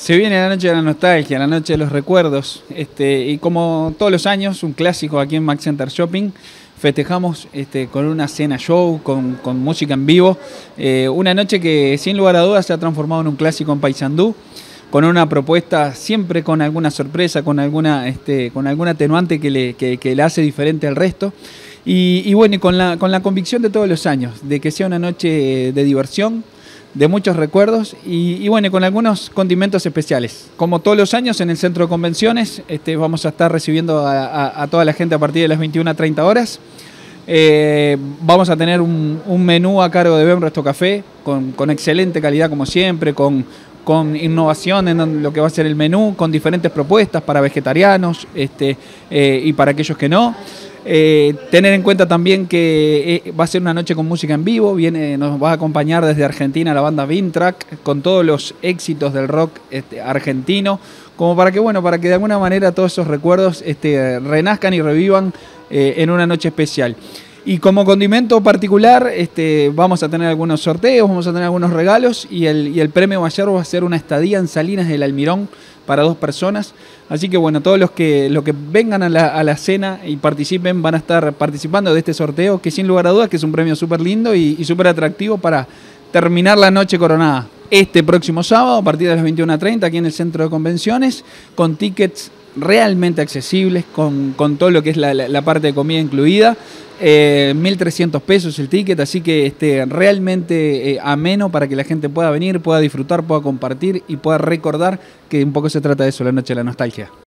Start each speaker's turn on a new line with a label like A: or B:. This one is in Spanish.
A: Se viene la noche de la nostalgia, la noche de los recuerdos, y como todos los años, un clásico aquí en Max Center Shopping, festejamos con una cena show, con música en vivo, una noche que sin lugar a dudas se ha transformado en un clásico en Paysandú, con una propuesta siempre con alguna sorpresa, con alguna atenuante que le hace diferente al resto. Y bueno, y con la convicción de todos los años, de que sea una noche de diversión, de muchos recuerdos y bueno, con algunos condimentos especiales. Como todos los años en el centro de convenciones, vamos a estar recibiendo a toda la gente a partir de las 21:30 horas. Vamos a tener un menú a cargo de Bem Resto Café, con excelente calidad como siempre, con innovación en lo que va a ser el menú, con diferentes propuestas para vegetarianos y para aquellos que no. Tener en cuenta también que va a ser una noche con música en vivo, nos va a acompañar desde Argentina la banda Vintrack con todos los éxitos del rock argentino, como para que de alguna manera todos esos recuerdos renazcan y revivan en una noche especial. Y como condimento particular vamos a tener algunos sorteos, vamos a tener algunos regalos y el premio mayor va a ser una estadía en Salinas del Almirón para 2 personas. Así que bueno, todos los que vengan a la cena y participen van a estar participando de este sorteo, que sin lugar a dudas que es un premio súper lindo y súper atractivo para terminar la noche coronada. Este próximo sábado a partir de las 21:30 aquí en el centro de convenciones, con tickets realmente accesibles, con todo lo que es la parte de comida incluida. 1.300 pesos el ticket, así que realmente ameno para que la gente pueda venir, pueda disfrutar, pueda compartir y pueda recordar que un poco se trata de eso, la noche de la nostalgia.